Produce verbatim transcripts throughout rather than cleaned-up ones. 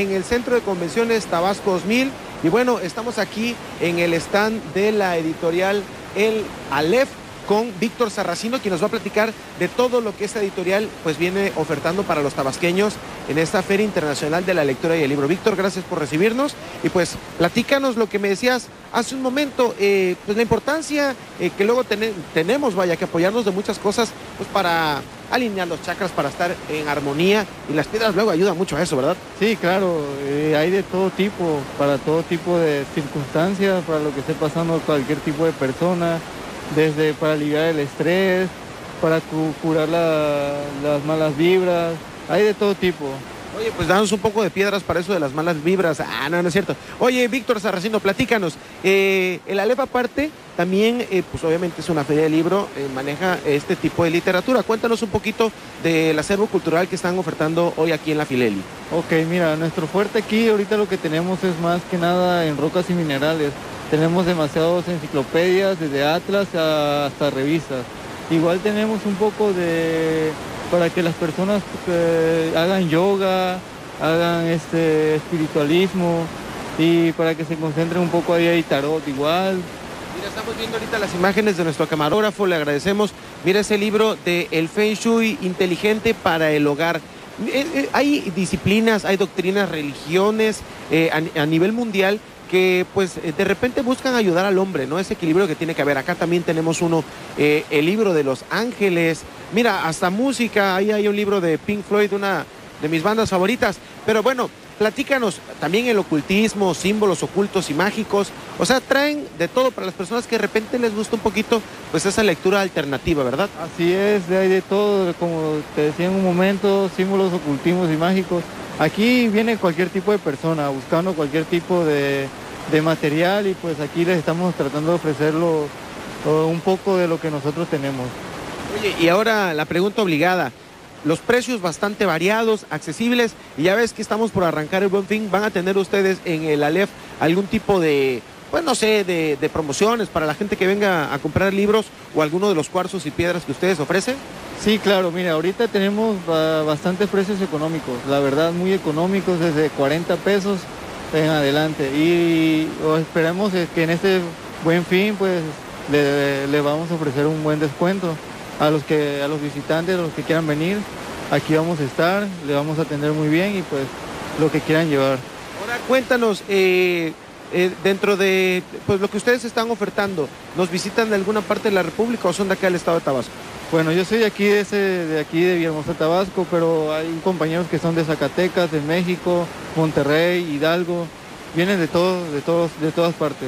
en el Centro de Convenciones Tabasco dos mil y bueno, estamos aquí en el stand de la editorial El Aleph con Víctor Sarracino, quien nos va a platicar de todo lo que esta editorial pues viene ofertando para los tabasqueños en esta Feria Internacional de la Lectura y el Libro. Víctor, gracias por recibirnos y pues platícanos lo que me decías hace un momento, eh, pues la importancia eh, que luego ten tenemos, vaya, que apoyarnos de muchas cosas pues para alinear los chakras, para estar en armonía, y las piedras luego ayudan mucho a eso, ¿verdad? Sí, claro, eh, hay de todo tipo, para todo tipo de circunstancias, para lo que esté pasando cualquier tipo de persona, desde para aliviar el estrés, para cu curar la, las malas vibras, hay de todo tipo. Oye, pues danos un poco de piedras para eso de las malas vibras. Ah, no, no es cierto. Oye, Víctor Sarracino, platícanos. Eh, el Aleph aparte, también, eh, pues obviamente es una feria de libro, eh, maneja este tipo de literatura. Cuéntanos un poquito del acervo cultural que están ofertando hoy aquí en la Fileli. Ok, mira, nuestro fuerte aquí ahorita lo que tenemos es más que nada en rocas y minerales. Tenemos demasiadas enciclopedias, desde atlas hasta revistas. Igual tenemos un poco de... para que las personas eh, hagan yoga, hagan este espiritualismo y para que se concentren un poco ahí hay tarot igual. Mira, estamos viendo ahorita las imágenes de nuestro camarógrafo, le agradecemos. Mira ese libro de El Feng Shui inteligente para el hogar. Eh, eh, hay disciplinas, hay doctrinas, religiones eh, a, a nivel mundial que pues de repente buscan ayudar al hombre, ¿no? Ese equilibrio que tiene que haber. Acá también tenemos uno, eh, el libro de los ángeles. Mira, hasta música, ahí hay un libro de Pink Floyd, una de mis bandas favoritas. Pero bueno, platícanos, también el ocultismo, símbolos ocultos y mágicos. O sea, traen de todo para las personas que de repente les gusta un poquito, pues esa lectura alternativa, ¿verdad? Así es, hay de todo, como te decía en un momento, símbolos, ocultismos y mágicos. Aquí viene cualquier tipo de persona buscando cualquier tipo de... de material y pues aquí les estamos tratando de ofrecerlo uh, un poco de lo que nosotros tenemos. Oye, y ahora la pregunta obligada, los precios bastante variados, accesibles, y ya ves que estamos por arrancar el Buen Fin. ¿Van a tener ustedes en el Aleph algún tipo de, pues no sé, de, de promociones para la gente que venga a comprar libros o alguno de los cuarzos y piedras que ustedes ofrecen? Sí, claro, mira, ahorita tenemos uh, bastantes precios económicos, la verdad muy económicos, desde cuarenta pesos en adelante, y oh, esperemos que en este Buen Fin pues le, le vamos a ofrecer un buen descuento a los que a los visitantes, a los que quieran venir. Aquí vamos a estar, le vamos a atender muy bien y pues lo que quieran llevar. Ahora cuéntanos, eh, eh, dentro de pues lo que ustedes están ofertando, ¿nos visitan de alguna parte de la República o son de acá del estado de Tabasco? Bueno, yo soy de aquí, de, ese, de aquí de Villahermosa, Tabasco, pero hay compañeros que son de Zacatecas, de México, Monterrey, Hidalgo, vienen de todos, de todos, de todas partes.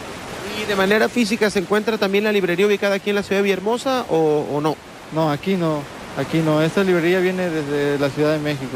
¿Y de manera física se encuentra también la librería ubicada aquí en la ciudad de Villahermosa o, o no? No, aquí no, aquí no, esta librería viene desde la Ciudad de México.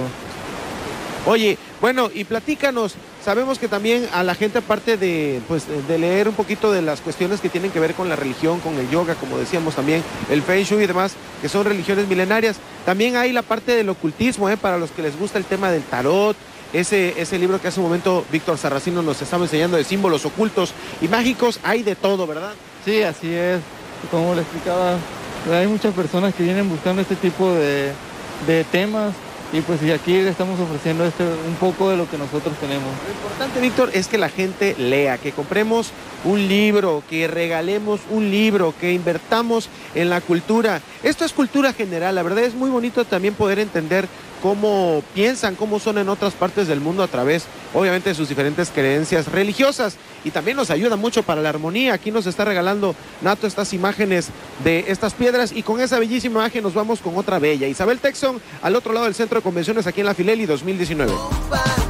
Oye, bueno, y platícanos, sabemos que también a la gente, aparte de, pues, de leer un poquito de las cuestiones que tienen que ver con la religión, con el yoga, como decíamos también, el Feng Shui y demás, que son religiones milenarias, también hay la parte del ocultismo, ¿eh? Para los que les gusta el tema del tarot, ese, ese libro que hace un momento Víctor Sarracino nos estaba enseñando de símbolos ocultos y mágicos, hay de todo, ¿verdad? Sí, así es, como le explicaba, hay muchas personas que vienen buscando este tipo de, de temas. Y pues y aquí le estamos ofreciendo este, un poco de lo que nosotros tenemos. Lo importante, Víctor, es que la gente lea, que compremos un libro, que regalemos un libro, que invertamos en la cultura. Esto es cultura general, la verdad es muy bonito también poder entender cómo piensan, cómo son en otras partes del mundo a través, obviamente, de sus diferentes creencias religiosas. Y también nos ayuda mucho para la armonía. Aquí nos está regalando Nato estas imágenes de estas piedras y con esa bellísima imagen nos vamos con otra bella. Isabel Texon, al otro lado del Centro de Convenciones aquí en la Fileli dos mil diecinueve.